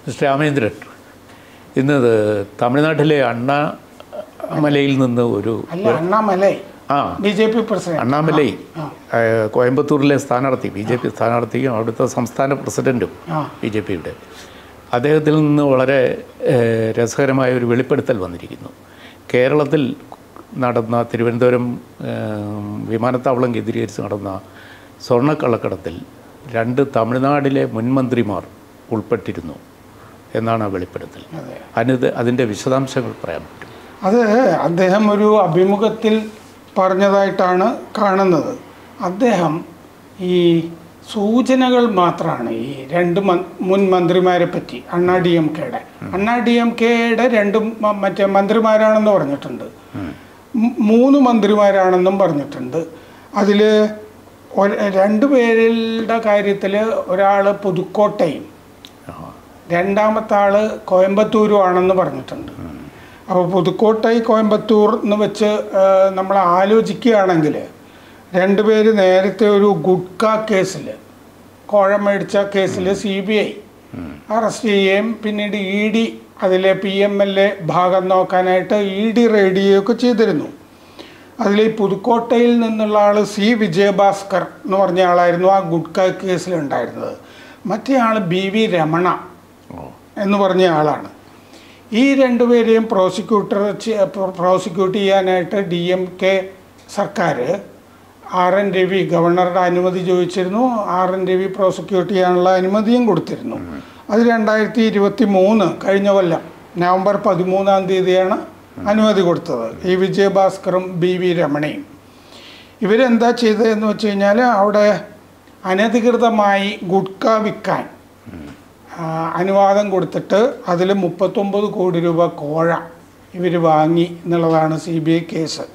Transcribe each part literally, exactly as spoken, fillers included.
Mister Ramendran, ഇന്ന് തമിഴ്നാട്ടിലെ അണ്ണാമലയിൽ നിന്ന് ഒരു അണ്ണാമലൈ ആ B J P president Annamalai കോയമ്പത്തൂരിലെ സ്ഥാനാർത്ഥി, ബി ജെ പി സ്ഥാനാർത്ഥിയും അവിടുത്തെ സംസ്ഥാന പ്രസിഡൻറ്റും ബി ജെ പിയുടെ, അദ്ദേഹത്തിൽ നിന്ന് വളരെ രസകരമായ ഒരു വെളിപ്പെടുത്തൽ വന്നിരിക്കുന്നു. കേരളത്തിൽ നടന്ന തിരുവനന്തപുരം വിമാനത്താവളം കേന്ദ്രീകരിച്ച് നടന്ന സ്വർണ്ണക്കള്ളക്കടത്തിൽ രണ്ട് തമിഴ്നാടിലെ മുൻമന്ത്രിമാർ ഉൾപ്പെട്ടിരുന്നു എന്നാണ് ആ വെളിപ്പെടുത്തൽ. അതിന് അതിൻ്റെ വിശദാംശങ്ങൾ പറയാൻ പറ്റും? അത് അദ്ദേഹം ഒരു അഭിമുഖത്തിൽ പറഞ്ഞതായിട്ടാണ് കാണുന്നത്. അദ്ദേഹം ഈ സൂചനകൾ മാത്രമാണ് ഈ രണ്ട് മുൻ മന്ത്രിമാരെ പറ്റി, അണ്ണാ ഡി എം കെയുടെ അണ്ണാ ഡി എം കെയുടെ രണ്ട് മറ്റേ മന്ത്രിമാരാണെന്ന് പറഞ്ഞിട്ടുണ്ട്, മൂന്ന് മന്ത്രിമാരാണെന്നും പറഞ്ഞിട്ടുണ്ട്. അതിൽ രണ്ടു പേരുടെ കാര്യത്തിൽ ഒരാൾ പുതുക്കോട്ടയും രണ്ടാമത്തെ ആൾ കോയമ്പത്തൂരും ആണെന്ന് പറഞ്ഞിട്ടുണ്ട്. അപ്പോൾ പുതുക്കോട്ടൈ കോയമ്പത്തൂർ എന്ന് വെച്ച് നമ്മൾ ആലോചിക്കുകയാണെങ്കിൽ രണ്ടുപേര് നേരത്തെ ഒരു ഗുഡ്ക കേസിൽ, കോഴ മേടിച്ച കേസിൽ സി ബി ഐ അറസ്റ്റ് ചെയ്യുകയും പിന്നീട് ഇ ഡി അതിലെ പി എം എൽ എ ഭാഗം നോക്കാനായിട്ട് ഇ ഡി റെയ്ഡ് ചെയ്യുകയൊക്കെ ചെയ്തിരുന്നു. അതിൽ ഈ പുതുക്കോട്ടയിൽ നിന്നുള്ള ആൾ സി വിജയഭാസ്കർ എന്ന് പറഞ്ഞ ആളായിരുന്നു ആ ഗുഡ്ക കേസിലുണ്ടായിരുന്നത്. മറ്റേ ആൾ ബി വി രമണ എന്ന് പറഞ്ഞ ആളാണ്. ഈ രണ്ടുപേരെയും പ്രോസിക്യൂട്ടർ പ്രോസിക്യൂട്ട് ചെയ്യാനായിട്ട് ഡി എം കെ സർക്കാർ ആർ എൻ രവി ഗവർണറുടെ അനുമതി ചോദിച്ചിരുന്നു. ആർ എൻ രവി പ്രോസിക്യൂട്ട് ചെയ്യാനുള്ള അനുമതിയും കൊടുത്തിരുന്നു. അത് രണ്ടായിരത്തി ഇരുപത്തി മൂന്ന് കഴിഞ്ഞ കൊല്ലം നവംബർ പതിമൂന്നാം തീയതിയാണ് അനുമതി കൊടുത്തത്. ഈ വിജയഭാസ്കറും ബി വി രമണയും ഇവരെന്താ ചെയ്തതെന്ന് വെച്ച് കഴിഞ്ഞാൽ അവിടെ അനധികൃതമായി ഗുഡ്ക വിൽക്കാൻ അനുവാദം കൊടുത്തിട്ട് അതിൽ മുപ്പത്തൊമ്പത് കോടി രൂപ കോഴ ഇവർ വാങ്ങി എന്നുള്ളതാണ് സി ബി ഐ കേസ്.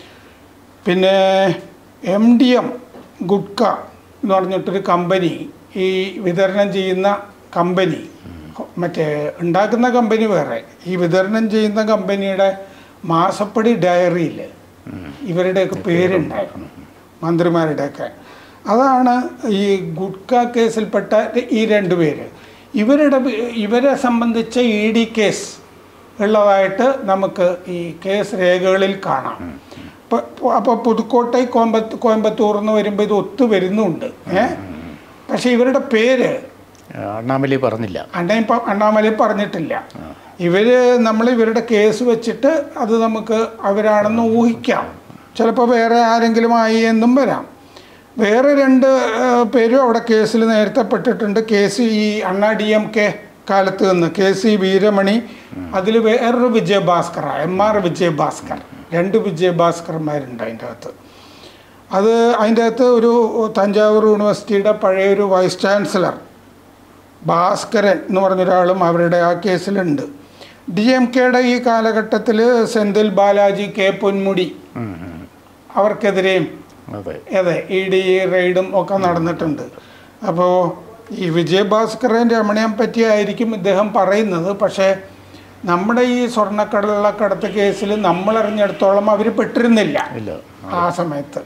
പിന്നെ എം ഡി എം ഗുഡ്ക എന്ന് പറഞ്ഞിട്ടൊരു കമ്പനി, ഈ വിതരണം ചെയ്യുന്ന കമ്പനി, മറ്റേ ഉണ്ടാക്കുന്ന കമ്പനി വേറെ, ഈ വിതരണം ചെയ്യുന്ന കമ്പനിയുടെ മാസപ്പടി ഡയറിയിൽ ഇവരുടെയൊക്കെ പേരുണ്ടായിരുന്നു, മന്ത്രിമാരുടെയൊക്കെ. അതാണ് ഈ ഗുഡ്ക കേസിൽപ്പെട്ട ഈ രണ്ട് പേര്. ഇവരുടെ ഇവരെ സംബന്ധിച്ച ഇ ഡി കേസ് ഉള്ളതായിട്ട് നമുക്ക് ഈ കേസ് രേഖകളിൽ കാണാം. അപ്പോൾ പുതുക്കോട്ടൈ കോയമ്പത്തൂർ കോയമ്പത്തൂർ എന്ന് വരുമ്പോൾ ഇത് ഒത്തു വരുന്നുണ്ട്. ഏഹ് പക്ഷെ ഇവരുടെ പേര് അണ്ണാമലൈ പറഞ്ഞില്ല, അണ്ണ അണ്ണാമലൈ പറഞ്ഞിട്ടില്ല. ഇവർ നമ്മൾ ഇവരുടെ കേസ് വെച്ചിട്ട് അത് നമുക്ക് അവരാണെന്ന് ഊഹിക്കാം. ചിലപ്പോൾ വേറെ ആരെങ്കിലും ആയി എന്നും വരാം. വേറെ രണ്ട് പേരും അവിടെ കേസിൽ നേരത്തെ പെട്ടിട്ടുണ്ട്. കെ സി ഈ അണ്ണാ ഡി എം കെ കാലത്ത് നിന്ന് കെ സി വീരമണി, അതിൽ വേറൊരു വിജയഭാസ്കർ, എം ആർ വിജയഭാസ്കർ, രണ്ട് വിജയഭാസ്കർമാരുണ്ട് അതിൻ്റെ അകത്ത്. അത് അതിൻ്റെ അകത്ത് ഒരു തഞ്ചാവൂർ യൂണിവേഴ്സിറ്റിയുടെ പഴയൊരു വൈസ് ചാൻസലർ ഭാസ്കരൻ എന്ന് പറഞ്ഞൊരാളും അവരുടെ ആ കേസിലുണ്ട്. ഡി എം കെയുടെ ഈ കാലഘട്ടത്തിൽ സെന്തിൽ ബാലാജി, കെ പൊന്മുടി അവർക്കെതിരെയും അതെ ഇ ഡി റെയ്ഡും ഒക്കെ നടന്നിട്ടുണ്ട്. അപ്പോൾ ഈ വിജയഭാസ്കറിൻ്റെ രമണയെ പറ്റിയായിരിക്കും ഇദ്ദേഹം പറയുന്നത്. പക്ഷേ നമ്മുടെ ഈ സ്വർണ്ണക്കടലക്കടത്ത് കേസിൽ നമ്മളറിഞ്ഞിടത്തോളം അവർ പെട്ടിരുന്നില്ല ആ സമയത്ത്.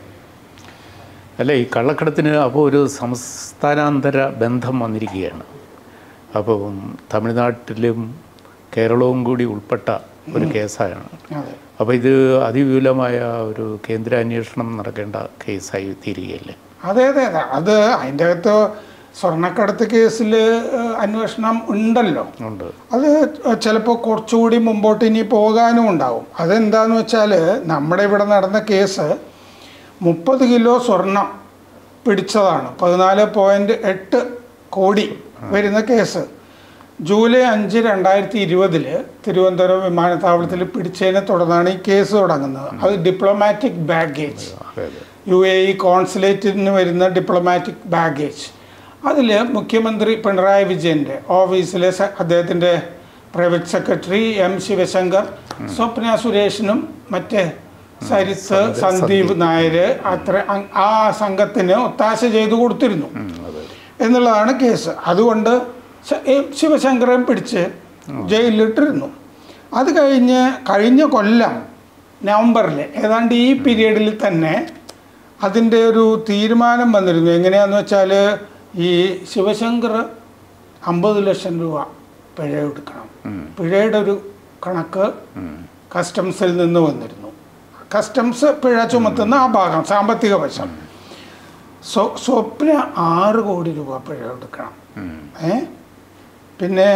അല്ല, ഈ കള്ളക്കടത്തിന് അപ്പോൾ ഒരു സംസ്ഥാനാന്തര ബന്ധം വന്നിരിക്കുകയാണ്. അപ്പോൾ തമിഴ്നാട്ടിലും കേരളവും കൂടി ഉൾപ്പെട്ട ഒരു കേസാണ്. അപ്പോൾ ഇത് അതിവിപുലമായ ഒരു കേന്ദ്ര അന്വേഷണം നടക്കേണ്ട കേസായി തീരുകയല്ലേ? അതെ അതെ അതെ അത് അതിൻ്റെ അകത്ത് സ്വർണ്ണക്കടത്ത് കേസിൽ അന്വേഷണം ഉണ്ടല്ലോ. ഉണ്ട്. അത് ചിലപ്പോൾ കുറച്ചുകൂടി മുമ്പോട്ട് ഇനി പോകാനും ഉണ്ടാവും. അതെന്താന്ന് വെച്ചാൽ നമ്മുടെ ഇവിടെ നടന്ന കേസ് മുപ്പത് കിലോ സ്വർണം പിടിച്ചതാണ്, പതിനാല് പോയിൻറ്റ് എട്ട് കോടി വരുന്ന കേസ്. ജൂലൈ അഞ്ച് രണ്ടായിരത്തി ഇരുപതില് തിരുവനന്തപുരം വിമാനത്താവളത്തിൽ പിടിച്ചതിനെ തുടർന്നാണ് ഈ കേസ് തുടങ്ങുന്നത്. അത് diplomatic baggage, U A E കോൺസുലേറ്റിന് വരുന്ന ഡിപ്ലോമാറ്റിക് ബാഗേജ്. അതിൽ മുഖ്യമന്ത്രി പിണറായി വിജയൻ്റെ ഓഫീസിലെ അദ്ദേഹത്തിൻ്റെ private secretary M Sivasankar, Swapna സുരേഷിനും മറ്റേ സരിത്ത്, സന്ദീപ് നായർ അത്ര ആ സംഘത്തിന് ഒത്താശ ചെയ്തു കൊടുത്തിരുന്നു എന്നുള്ളതാണ് കേസ്. അതുകൊണ്ട് ശിവശങ്കരൻ പിടിച്ച് ജയിലിലിട്ടിരുന്നു. അത് കഴിഞ്ഞ് കഴിഞ്ഞ കൊല്ലം നവംബറിൽ ഏതാണ്ട് ഈ പീരീഡിൽ തന്നെ അതിൻ്റെ ഒരു തീരുമാനം വന്നിരുന്നു. എങ്ങനെയാണെന്ന് വെച്ചാൽ ഈ ശിവശങ്കർ അമ്പത് ലക്ഷം രൂപ പിഴ എടുക്കണം. പിഴയുടെ ഒരു കണക്ക് കസ്റ്റംസിൽ നിന്ന് വന്നിരുന്നു. കസ്റ്റംസ് പിഴ ചുമത്തുന്ന ആ ഭാഗം സാമ്പത്തിക വശം. സ്വ സ്വപ്ന ആറ് കോടി രൂപ പിഴ എടുക്കണം. ഏ പിന്നെ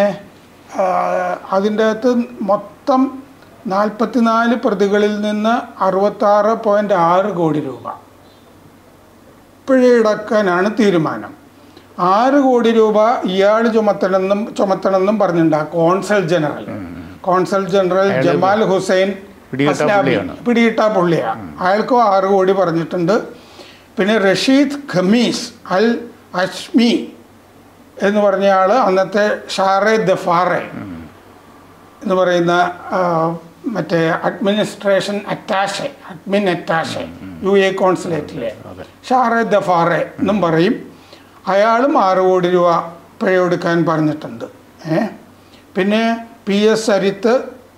അതിൻ്റെ അകത്ത് മൊത്തം നാൽപ്പത്തിനാല് പ്രതികളിൽ നിന്ന് അറുപത്താറ് പോയിൻ്റ് ആറ് കോടി രൂപ പിഴയടക്കാനാണ് തീരുമാനം. ആറ് കോടി രൂപ ഇയാൾ ചുമത്തണമെന്നും ചുമത്തണമെന്നും പറഞ്ഞിട്ടുണ്ട് ആ consul general. Consul general Jamal Hussain പിടിയിട്ട പുള്ളിയാണ്. അയാൾക്കും ആറ് കോടി പറഞ്ഞിട്ടുണ്ട്. പിന്നെ റഷീദ് ഖമീസ് അൽ അഷ്മി എന്ന് പറഞ്ഞ ആൾ അന്നത്തെ ഷാറെ ദഫാറെ എന്ന് പറയുന്ന മറ്റേ administration attache admin attache U A കോൺസുലേറ്റിലെ ഷാറെ ദഫാറെ എന്നും പറയും. അയാളും ആറ് കോടി രൂപ പിഴയെടുക്കാൻ പറഞ്ഞിട്ടുണ്ട്. ഏ പിന്നെ പി എസ് സരിത്ത്,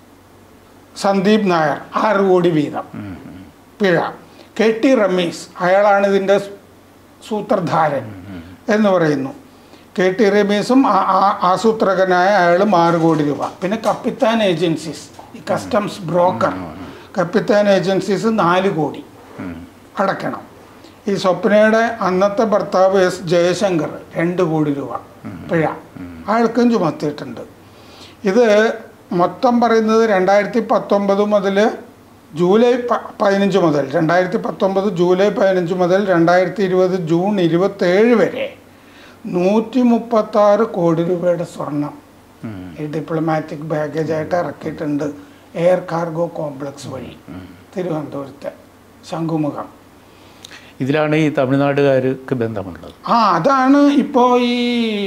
സന്ദീപ് നായർ ആറ് കോടി വീതം പിഴ. കെ ടി റമീസ് അയാളാണ് ഇതിൻ്റെ സൂത്രധാരൻ എന്ന് പറയുന്നു. കെ ടി റമീസും ആസൂത്രകനായ അയാളും ആറ് കോടി രൂപ. പിന്നെ കപ്പിത്താൻ ഏജൻസീസ്, ഈ കസ്റ്റംസ് ബ്രോക്കർ കപ്പിത്താൻ ഏജൻസീസ് നാല് കോടി അടയ്ക്കണം. ഈ സ്വപ്നയുടെ അന്നത്തെ ഭർത്താവ് എസ് ജയശങ്കർ രണ്ട് കോടി രൂപ പിഴ അയാൾക്കും ചുമത്തിയിട്ടുണ്ട്. ഇത് മൊത്തം പറയുന്നത് രണ്ടായിരത്തി പത്തൊമ്പത് മുതൽ ജൂലൈ പതിനഞ്ച് മുതൽ രണ്ടായിരത്തി പത്തൊമ്പത് ജൂലൈ പതിനഞ്ച് മുതൽ രണ്ടായിരത്തി ഇരുപത് ജൂൺ ഇരുപത്തേഴ് വരെ നൂറ്റി മുപ്പത്താറ് കോടി രൂപയുടെ സ്വർണം ഈ ഡിപ്ലോമാറ്റിക് ബാഗേജായിട്ട് ഇറക്കിയിട്ടുണ്ട് എയർ കാർഗോ കോംപ്ലക്സ് വഴി തിരുവനന്തപുരത്തെ ശംഖുമുഖം. ഇതിലാണ് ഈ തമിഴ്നാടുകാർക്ക് ബന്ധമുള്ളത്. ആ അതാണ് ഇപ്പോൾ ഈ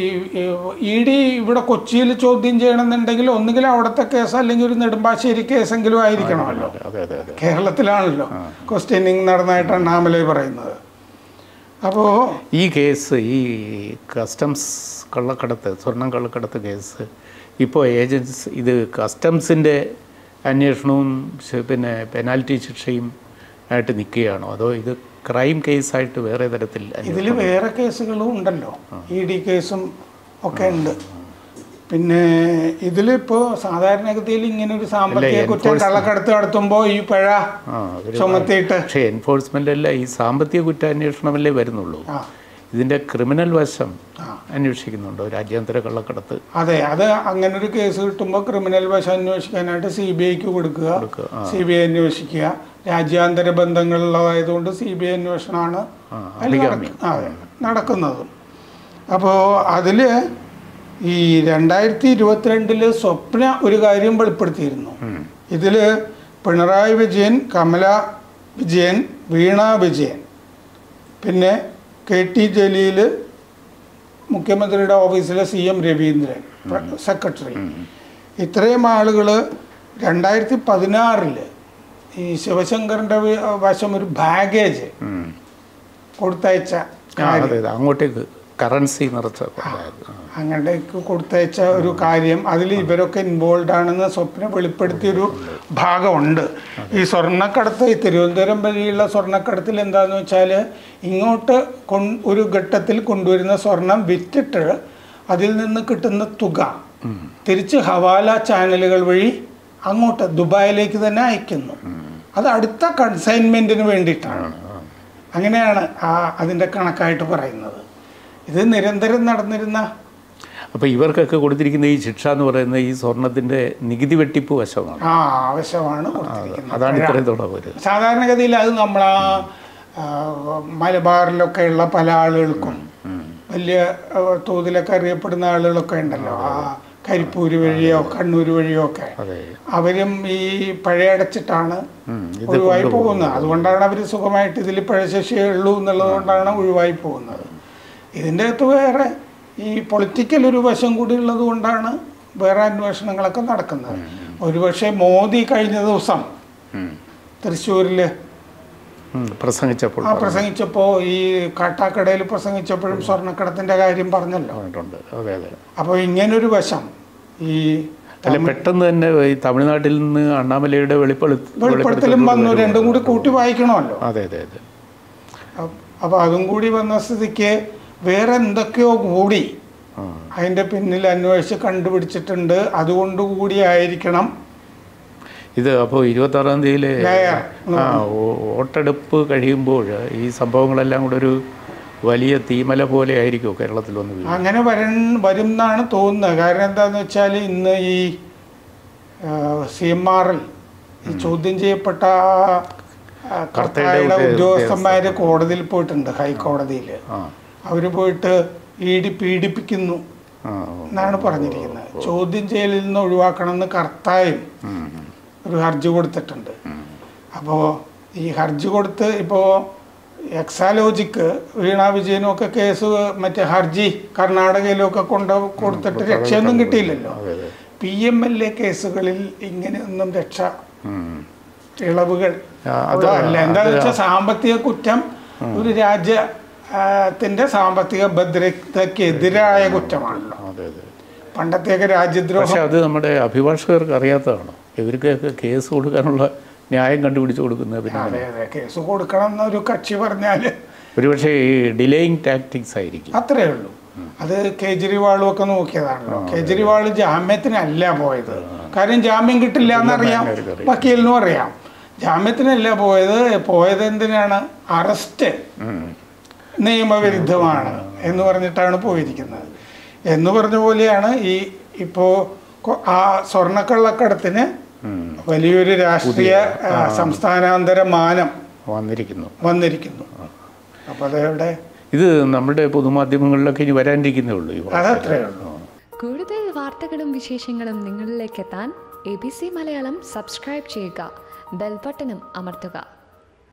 ഇ ഡി ഇവിടെ കൊച്ചിയിൽ ചോദ്യം ചെയ്യണമെന്നുണ്ടെങ്കിൽ ഒന്നുകിൽ അവിടുത്തെ കേസ് അല്ലെങ്കിൽ ഒരു നെടുമ്പാശ്ശേരി കേസെങ്കിലും ആയിരിക്കണമല്ലോ. കേരളത്തിലാണല്ലോ ക്വസ്റ്റ്യനിങ് നടന്നതായിട്ട് അണ്ണാമലൈ പറയുന്നത്. അപ്പോൾ ഈ കേസ് ഈ കസ്റ്റംസ് കള്ളക്കടത്ത് സ്വർണം കള്ളക്കടത്ത് കേസ് ഇപ്പോൾ ഏജൻസി ഇത് കസ്റ്റംസിൻ്റെ അന്വേഷണവും പിന്നെ പെനാൽറ്റി ശിക്ഷയും ആയിട്ട് നിൽക്കുകയാണോ, അതോ ഇത് ക്രൈം കേസായിട്ട് വേറെ തരത്തിൽ? ഇതിൽ വേറെ കേസുകളും ഉണ്ടല്ലോ, ഇ ഡി കേസും ഒക്കെ ഉണ്ട്. പിന്നെ ഇതിലിപ്പോൾ സാധാരണഗതിയിൽ ഇങ്ങനെ ഒരു സാമ്പത്തിക കുറ്റം കള്ളക്കടത്ത് നടത്തുമ്പോൾ ഈ പിഴ ചുമത്തിയിട്ട്, പക്ഷേ എൻഫോഴ്സ്മെൻ്റ് അല്ല ഈ സാമ്പത്തിക കുറ്റാന്വേഷണമല്ലേ വരുന്നുള്ളൂ. ഇതിൻ്റെ ക്രിമിനൽ വശം അന്വേഷിക്കുന്നുണ്ടോ രാജ്യാന്തര കള്ളക്കടത്ത്? അതെ, അത് അങ്ങനെ ഒരു കേസ് കിട്ടുമ്പോൾ ക്രിമിനൽ വശം അന്വേഷിക്കാനായിട്ട് സി ബി ഐക്ക് കൊടുക്കുക, സി ബി ഐ അന്വേഷിക്കുക. രാജ്യാന്തര ബന്ധങ്ങളുള്ളതായതുകൊണ്ട് സി ബി ഐ അന്വേഷണമാണ് അതെ നടക്കുന്നത്. അപ്പോൾ അതിൽ ഈ രണ്ടായിരത്തി ഇരുപത്തിരണ്ടില് സ്വപ്ന ഒരു കാര്യം വെളിപ്പെടുത്തിയിരുന്നു. ഇതിൽ പിണറായി വിജയൻ, കമല വിജയൻ, വീണ വിജയൻ, പിന്നെ കെ ടി ജലീൽ, മുഖ്യമന്ത്രിയുടെ ഓഫീസിലെ സി എം രവീന്ദ്രൻ സെക്രട്ടറി, ഇത്രയും ആളുകൾ രണ്ടായിരത്തി പതിനാറില് ഈ ശിവശങ്കറിൻ്റെ വശം ഒരു ബാഗേജ് കൊടുത്തയച്ച അങ്ങോട്ടേക്ക് കറൻസി നിറച്ച അങ്ങോട്ടേക്ക് കൊടുത്തയച്ച ഒരു കാര്യം, അതിൽ ഇവരൊക്കെ ഇൻവോൾവ് ആണെന്ന് സ്വപ്ന വെളിപ്പെടുത്തിയൊരു ഭാഗമുണ്ട്. ഈ സ്വർണ്ണക്കടത്ത്, ഈ തിരുവനന്തപുരം വഴിയുള്ള സ്വർണ്ണക്കടത്തിൽ എന്താണെന്ന് വെച്ചാൽ ഇങ്ങോട്ട് കൊ ഒരു ഘട്ടത്തിൽ കൊണ്ടുവരുന്ന സ്വർണം വിറ്റിട്ട് അതിൽ നിന്ന് കിട്ടുന്ന തുക തിരിച്ച് ഹവാല ചാനലുകൾ വഴി അങ്ങോട്ട് ദുബായിലേക്ക് തന്നെ അയക്കുന്നു. അത് അടുത്ത കൺസൈൻമെൻറ്റിന് വേണ്ടിയിട്ടാണ്. അങ്ങനെയാണ് ആ അതിൻ്റെ കണക്കായിട്ട് പറയുന്നത്. ഇത് നിരന്തരം നടന്നിരുന്ന. അപ്പോൾ ഇവർക്കൊക്കെ കൊടുത്തിരിക്കുന്ന ഈ ശിക്ഷ എന്ന് പറയുന്നത് ഈ സ്വർണത്തിൻ്റെ നികുതി വെട്ടിപ്പ് വശമാണ്. ആ വശമാണ് കൊടുത്തിരിക്കുന്നത്. അതാണ് ഇത്രയും തുടങ്ങുന്നത്. സാധാരണഗതിയിൽ അത് നമ്മളാ മലബാറിലൊക്കെ ഉള്ള പല ആളുകൾക്കും വലിയ തോതിലൊക്കെ അറിയപ്പെടുന്ന ആളുകളൊക്കെ ഉണ്ടല്ലോ, ആ കരിപ്പൂര് വഴിയോ കണ്ണൂർ വഴിയോ ഒക്കെ അവരും ഈ പഴയടച്ചിട്ടാണ് ഒഴിവായി പോകുന്നത്. അതുകൊണ്ടാണ് അവർ സുഖമായിട്ട് ഇതിൽ പഴശശിയേ ഉള്ളൂ എന്നുള്ളത് കൊണ്ടാണ് ഒഴിവായി പോകുന്നത്. ഇതിൻ്റെ അകത്ത് വേറെ ഈ പൊളിറ്റിക്കൽ ഒരു വശം കൂടി ഉള്ളത് കൊണ്ടാണ് വേറെ അന്വേഷണങ്ങളൊക്കെ നടക്കുന്നത്. ഒരുപക്ഷെ മോദി കഴിഞ്ഞ ദിവസം തൃശ്ശൂരിൽ പ്രസംഗിച്ചപ്പോൾ ആ പ്രസംഗിച്ചപ്പോൾ ഈ കാട്ടാക്കടയിൽ പ്രസംഗിച്ചപ്പോഴും സ്വർണ്ണക്കടത്തിൻ്റെ കാര്യം പറഞ്ഞല്ലോ. അപ്പോൾ ഇങ്ങനൊരു വശം ഈ അല്ല പെട്ടെന്ന് തന്നെ ഈ തമിഴ്നാട്ടിൽ നിന്ന് അണ്ണാമലയുടെ വെളിപ്പെടുത്തലും വന്നു. രണ്ടും കൂടി കൂട്ടി വായിക്കണമല്ലോ. അതെ അതെ അതെ. അപ്പോൾ അതും കൂടി വന്ന സ്ഥിതിക്ക് വേറെ എന്തൊക്കെയോ കൂടി അതിൻ്റെ പിന്നിൽ അന്വേഷിച്ച് കണ്ടുപിടിച്ചിട്ടുണ്ട്. അതുകൊണ്ടുകൂടിയായിരിക്കണം ഇത്. അപ്പോൾ ഇരുപത്താറാം തീയതിയിലെ ആ വോട്ടെടുപ്പ് കഴിയുമ്പോൾ ഈ സംഭവങ്ങളെല്ലാം കൂടെ ഒരു വലിയ തീമല പോലെ ആയിരിക്കുമോ കേരളത്തിൽ വന്ന് വീഴുന്നത്? അങ്ങനെ വരും വരും എന്നാണ് തോന്നുന്നത്. കാരണം എന്താണെന്ന് വെച്ചാൽ ഇന്ന് ഈ സി എം ആറിൽ ഈ ചോദ്യം ചെയ്യപ്പെട്ട കർത്തയുടെ ഉദ്യോഗസ്ഥന്മാർ കോടതിയിൽ പോയിട്ടുണ്ട്, ഹൈക്കോടതിയിൽ. അവർ പോയിട്ട് ഇ ഡി പീഡിപ്പിക്കുന്നു എന്നാണ് പറഞ്ഞിരിക്കുന്നത്. ചോദ്യം ചെയ്യലിൽ നിന്ന് ഒഴിവാക്കണമെന്ന് കർത്തായും ഒരു ഹർജി കൊടുത്തിട്ടുണ്ട്. അപ്പോൾ ഈ ഹർജി കൊടുത്ത് ഇപ്പോൾ എക്സാലോജിക്ക് വീണ വിജയനും ഒക്കെ കേസ് മറ്റേ ഹർജി കർണാടകയിലൊക്കെ കൊണ്ട് കൊടുത്തിട്ട് രക്ഷയൊന്നും കിട്ടിയില്ലല്ലോ. പി എം എൽ എ കേസുകളിൽ ഇങ്ങനെയൊന്നും രക്ഷ ഇളവുകൾ അല്ല. എന്താണെന്ന് വെച്ചാൽ സാമ്പത്തിക കുറ്റം ഒരു രാജ്യത്തിന്റെ സാമ്പത്തിക ഭദ്രതയ്ക്കെതിരായ കുറ്റമാണല്ലോ. പണ്ടത്തേക്ക് രാജ്യദ്രോഹം. അത് നമ്മുടെ അഭിഭാഷകർക്ക് അറിയാത്തതാണോ? ഇവർക്കൊക്കെ കേസ് കൊടുക്കാനുള്ള ന്യായം കണ്ടുപിടിച്ച് കൊടുക്കുന്നത്? പിന്നെ അതെ അതെ കേസ് കൊടുക്കണം എന്നൊരു കക്ഷി പറഞ്ഞാൽ ഒരുപക്ഷെ ഈ ഡിലേയിങ് ടാക്ടിക്സ് ആയിരിക്കും. അത്രേ ഉള്ളൂ. അത് കേജ്രിവാളും ഒക്കെ നോക്കിയതാണല്ലോ. കേജ്രിവാൾ ജാമ്യത്തിനല്ല പോയത്. കാര്യം ജാമ്യം കിട്ടില്ല എന്നറിയാം, വക്കീലിനും അറിയാം. ജാമ്യത്തിനല്ല പോയത്. പോയത് എന്തിനാണ്? അറസ്റ്റ് നിയമവിരുദ്ധമാണ് എന്ന് പറഞ്ഞിട്ടാണ് പോയിരിക്കുന്നത്. എന്ന് പറഞ്ഞ പോലെയാണ് ഈ ഇപ്പോൾ ആ സ്വർണ്ണക്കള്ളക്കടത്തിന് വലിയൊരു രാഷ്ട്രീയ സംസ്ഥാനാന്തര മാനം വന്നിരിക്കുന്നു വന്നിരിക്കുന്നു അപ്പോൾ അതവിടെ ഇത് നമ്മുടെ പൊതുമാധ്യമങ്ങളിലൊക്കെ ഇനി വരാനിരിക്കുന്നേ ഉള്ളൂ. അതത്രേ ഉള്ളൂ. കൂടുതൽ വാർത്തകളും വിശേഷങ്ങളും നിങ്ങളിലേക്ക് എത്താൻ A B C Malayalam subscribe ചെയ്യുക, ബെൽ ബട്ടണും അമർത്തുക.